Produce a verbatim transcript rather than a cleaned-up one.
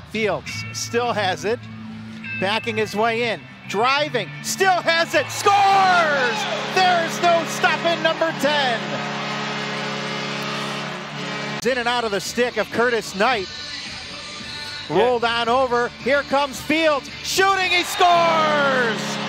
Fields still has it, backing his way in, driving, still has it, scores! There's no stopping number ten. In and out of the stick of Curtis Knight. Rolled on over, here comes Fields, shooting, he scores!